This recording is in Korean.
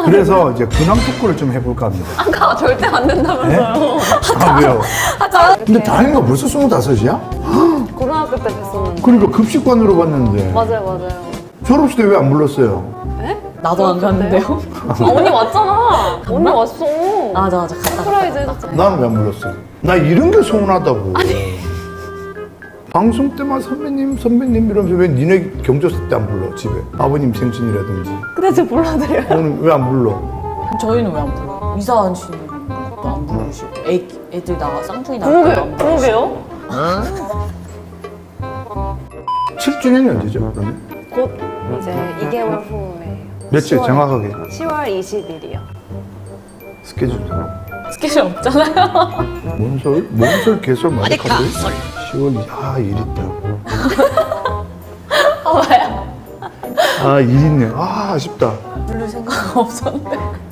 그래서 이제 근황 토크를 좀 해볼까 합니다. 아까 절대 안 된다면서요. 아, 왜요? 하자. 근데 다행이가 벌써 25이야? 고등학교 때 뵀었는데. 그러니까 급식관으로 봤는데 맞아요. 졸업식 때 왜 안 불렀어요? 에? 나도 안 갔는데요? 언니 왔잖아. 언니 왔어. 맞아 갔다. 서프라이즈 해줬잖아. 나는 왜 안 불렀어? 나 이런 게 서운하다고. 방송 때만 선배님 이러면서 왜 니네 경조사 때 안 불러? 집에 아버님 생신이라든지. 근데 저 불러드려요. 오늘 왜 안 불러? 저희는 왜 안 불러? 이사한 씨는 또 안 부르시고 애들 나가 쌍둥이 나갈 때도 안 부르시고. 그러게요. 7주년이 언제죠? 그러면? 곧 이제 2개월 후에. 며칠 10월 정확하게 10월 20일이요. 스케줄. 스케줄 없잖아요. 뭔 개설 많이 가고 10월 일 있다. 아 왜요? 일 있네. 아쉽다. 부를 생각 없었는데.